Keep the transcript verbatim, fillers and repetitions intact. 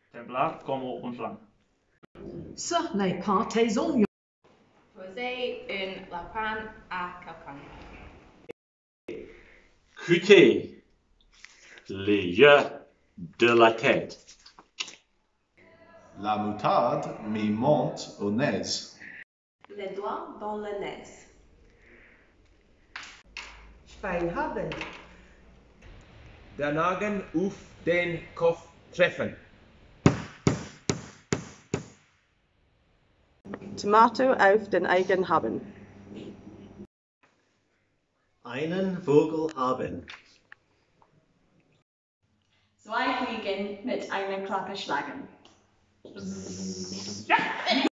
Templar como un flanc. Ce n'est pas tes oignons. Poser un lapin à quelqu'un. Cuter les yeux de la tête. La moutarde me monte au nez. Les doigts dans le nez. Schwein haben. Der Nagel auf den Kopf treffen. Tomato auf den Eigen haben. Einen Vogel haben. Zwei Fliegen mit einer Klappe schlagen.